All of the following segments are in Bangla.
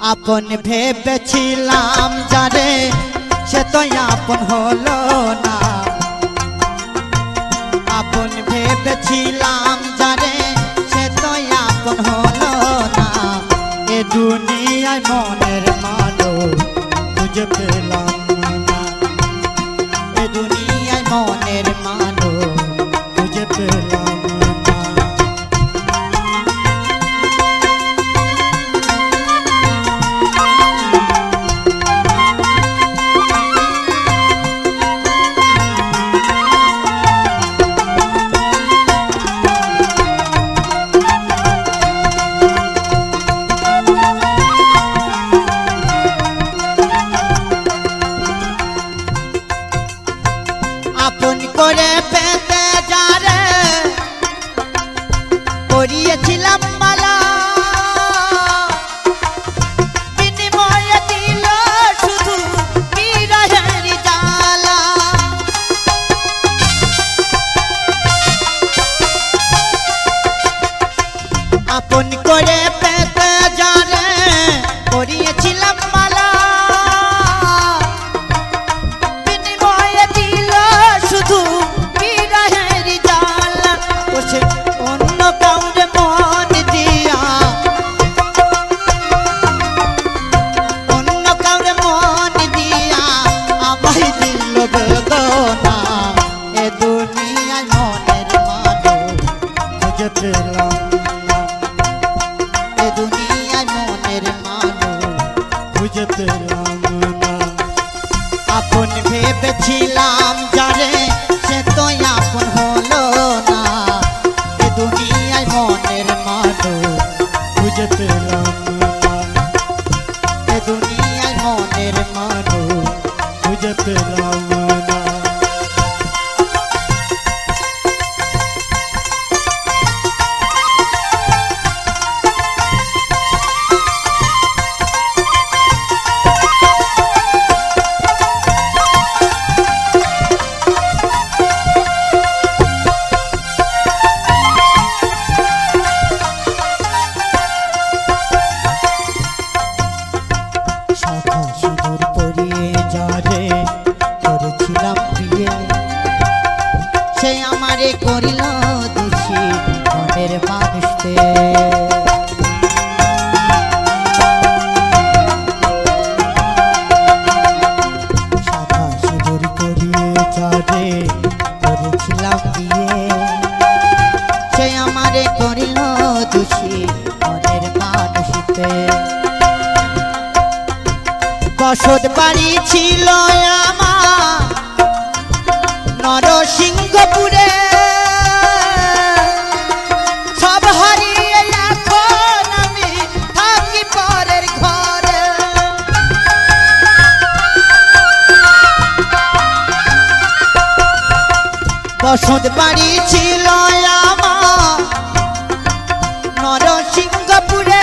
আপন ভেবেছিলাম যারে সে তো আপন হলো না। আপন ভেবেছিলাম যারে সে তো আপন হলো না। এ দুনিয়ায় মনের মানুষ খুঁজে পেলাম না। এ দুনিয়ায় মনের মানুষ খুঁজে পেলাম না। আপন করে পেতে যারে করিয়েছিলাম মালা, বিনিময়ে দিল শুধু বিরহের জ্বালা। আপন করে পেতে যারে করিয়েছিলাম মালা, শুধু বিরহের জ্বালা। ওসে অন্য কাউরে মন দিয়া, অন্য কাউরে মন দিয়া আমায় দিল বেদনা। এ দুনিয়ায় মনের মানুষ খুঁজে পেলাম না। এ দুনিয়ায় মনের মানুষ খুঁজে পেলাম না। আপন ভেবেছিলাম যারে সে তো আপন হলো না। এ দুনিয়ায় মনের মানুষ খুঁজে পেলাম না। এ দুনিয়ায় মনের মানুষ খুঁজে পেলাম না। সিঁদুর পরিয়ে যারে করেছিলাম বিয়ে, সে আমারে করিল দোষী মনের মানুষকে। সাদা সিঁদুর পরিয়ে যারে করেছিলাম বিয়ে, সে আমারে করিল দোষী মনের মানুষকে। বসত বাড়ি ছিল আমার নরসিংহপুরে, সব হারিয়ে এখন আমি থাকি পরের ঘরে। বসত বাড়ি ছিল আমার নরসিংহপুরে,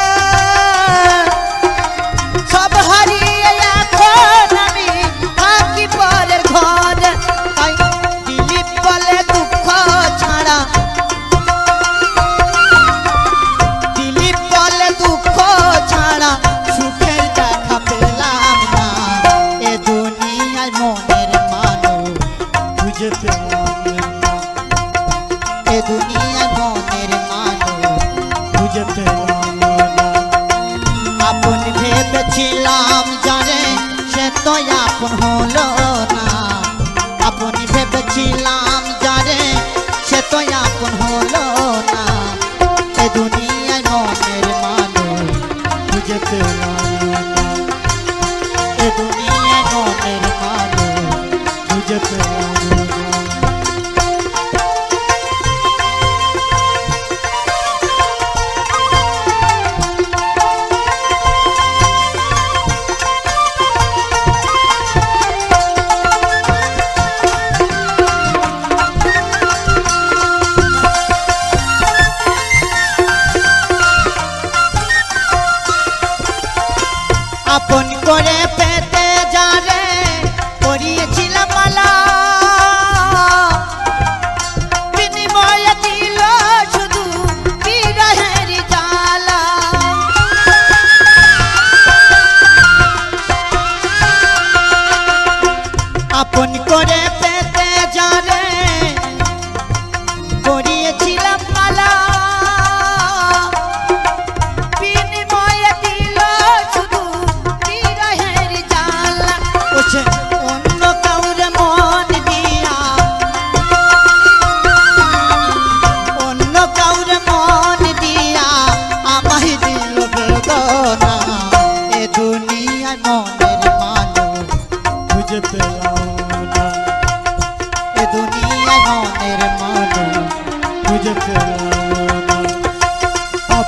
এ দুনিয়ায় মনের মানুষ খুঁজে পেলাম না। আপন ভেবেছিলাম যারে সে তো আপন হলো না। আপন ভেবেছিলাম যারে সে তো আপন হলো না। এ দুনিয়ায় মনের মানুষ খুঁজে পেলাম না। এ দুনিয়ায় মনের মানুষ খুঁজে পেলাম না।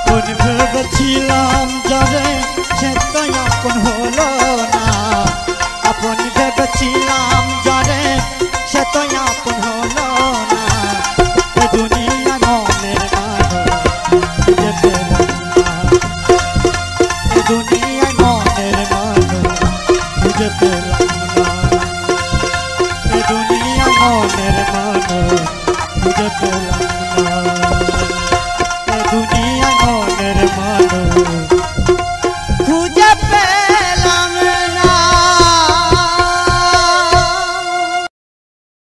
আপন ভেবেছিলাম যারে সে তো আপন হলো না, আপন ভেবেছিলাম যারে সে তো আপন হলো না, এ দুনিয়া মনের মানুষ খুঁজে পেলাম না, এ দুনিয়া মনের মানুষ খুঁজে পেলাম না, এ দুনিয়া মনের মানুষ খুঁজে পেলাম না।